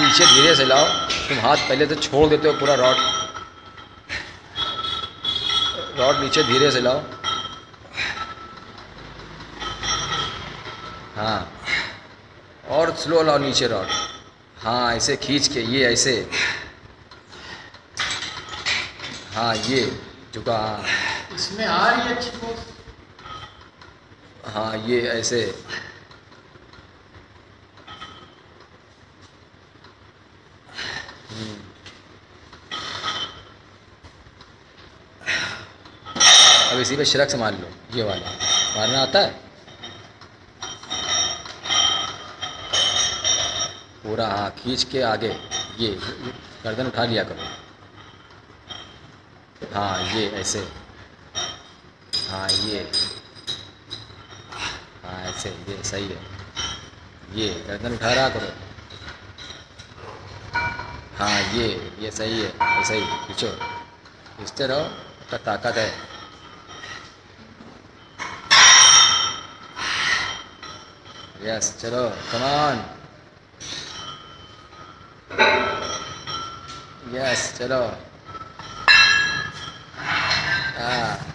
नीचे धीरे से लाओ। तुम हाथ पहले तो छोड़ देते हो पूरा रॉड। रॉड नीचे धीरे से लाओ। हाँ, और स्लो लाओ नीचे रॉड। हाँ, ऐसे खींच के, ये ऐसे। हाँ, ये झुका। हाँ, इसमें आ रही है अच्छी फोर्स। हाँ, ये ऐसे। अब इसी पे शिरक से मार लो, ये वाला मारना आता है पूरा। हाँ, खींच के आगे, ये गर्दन उठा लिया करो। हाँ, ये ऐसे। हाँ, ये। हाँ, ऐसे, ये सही है। ये गर्दन उठा रहा करो। हाँ, ये सही है, ऐसे ही खींचो, खींचते रहो, उसका ताकत है। यस, चलो, कम ऑन। यस, चलो। हाँ।